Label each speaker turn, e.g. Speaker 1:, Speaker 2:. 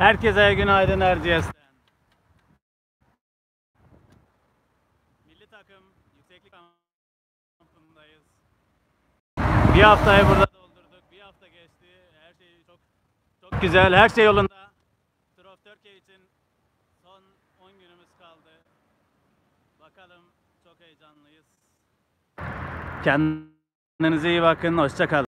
Speaker 1: Herkese günaydın Erciyes'ten. Milli takım yükseklik kampındayız. Bir haftayı burada doldurduk. Bir hafta geçti. Her şey çok güzel. Her şey yolunda. Tour of Turkey için son 10 günümüz kaldı. Bakalım, çok heyecanlıyız. Kendinize iyi bakın. Hoşça kalın.